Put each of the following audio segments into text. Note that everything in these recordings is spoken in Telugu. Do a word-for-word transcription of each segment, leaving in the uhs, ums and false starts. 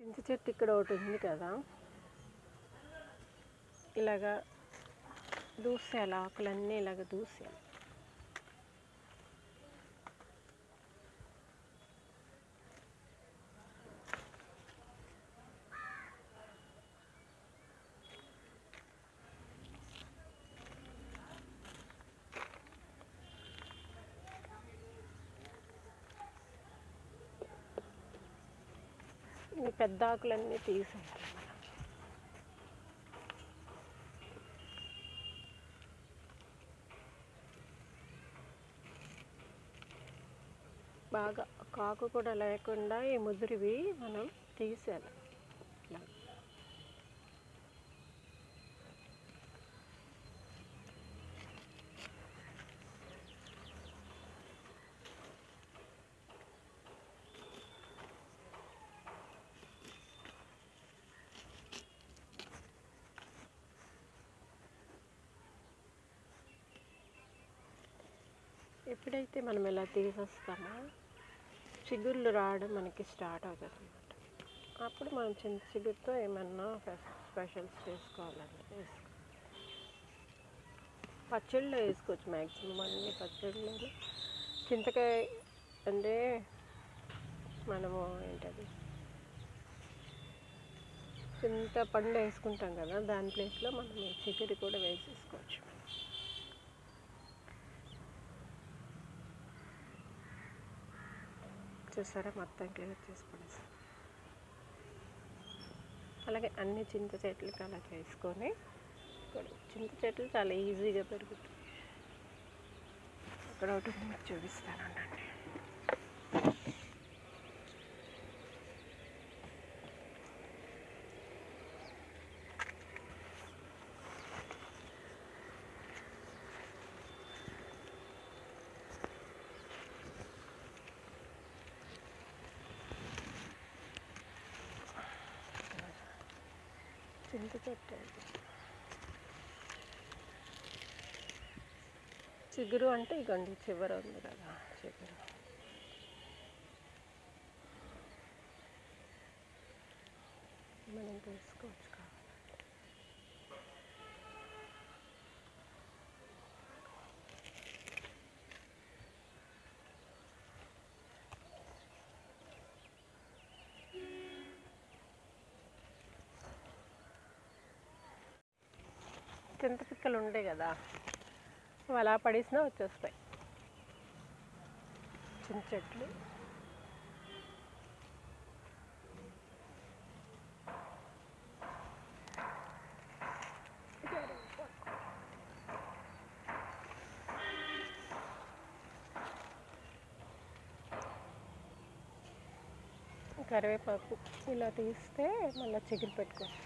చింత చెట్టు ఇక్కడ ఒకటి ఉంది కదా, ఇలాగా దూసేయాలి, ఆకులన్నీ ఇలాగ దూసేయాలి. ఈ పెద్ద ఆకులన్నీ తీసేయాలి మనం. బాగా కాకు కూడా లేకుండా ఈ ముదిరివి మనం తీసేయాలి. ఇట్లా ఎప్పుడైతే మనం ఇలా తీసేస్తామో చిగుళ్ళు రావడం మనకి స్టార్ట్ అవుతుంది అన్నమాట. అప్పుడు మనం చింత చిగురుతో ఏమన్నా స్పెషల్స్ చేసుకోవాలంటే వేసుకో, పచ్చళ్ళలో వేసుకోవచ్చు. మ్యాక్సిమం అన్ని పచ్చళ్ళలో చింతకాయ అంటే మనము ఏంటది చింతపండు వేసుకుంటాం కదా, దాని ప్లేస్లో మనం ఈ చిగురు కూడా వేసేసుకోవచ్చు. చూసారా, మొత్తం క్లియర్ చేసి పడేసాం. అలాగే అన్ని చింత చెట్లకి అలా చేసుకొని, ఇక్కడ చింత చెట్లు చాలా ఈజీగా పెరుగుతాయి. ఇక్కడ ఒకటి మీకు చూపిస్తానండి. చింత చెట్టు చిగురు అంటే ఇగోండి చివర ఉంది కదా చిగురు. మనం తీసుకోవచ్చు కావాలి. చింత పిక్కలు ఉంటాయి కదా, అలా పడేసినా వచ్చేస్తాయి చింత చెట్లు. కరివేపాకు ఇలా తీస్తే మళ్ళీ చిగురు పెట్టుకోవచ్చు.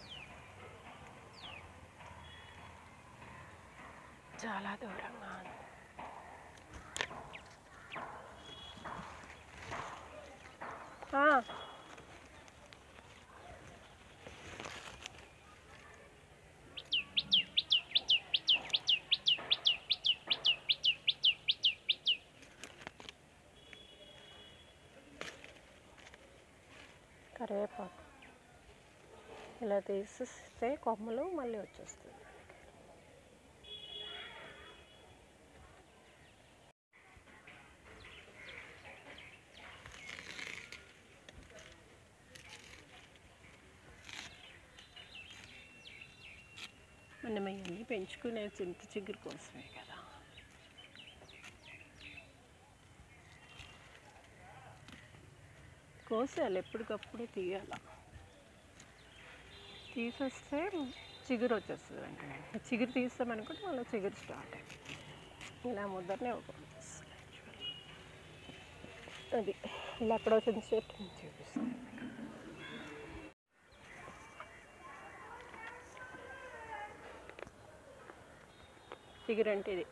చాలా దూరంగా ఉంది. కరివేపాకు ఇలా తీసిస్తే కొమ్మలు మళ్ళీ వచ్చేస్తుంది. మనం అవన్నీ పెంచుకునే చింత చిగురు కోసమే కదా. కోసేయాలి, ఎప్పటికప్పుడు తీయాలి. తీసేస్తే చిగురు వచ్చేస్తుంది వెంటనే. చిగురు తీస్తామనుకుంటే మళ్ళీ చిగురు స్టార్ట్ అయ్యింది. ఇలా ముద్దరనే ఒకటి అది ఇలా అక్కడ చింత చెట్టు చూపిస్తుంది. చిగురు అంటే ఇది.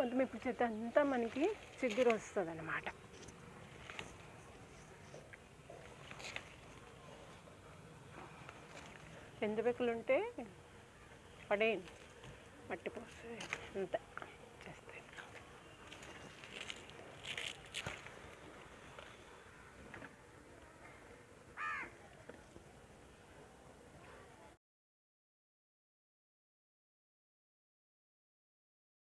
మొత్తం ఇప్పుడు చేస్తే అంతా మనకి చిగురు వస్తుంది అన్నమాట. ఎండుబెక్కలు ఉంటే పడేయండి, మట్టి పోసి అంతే.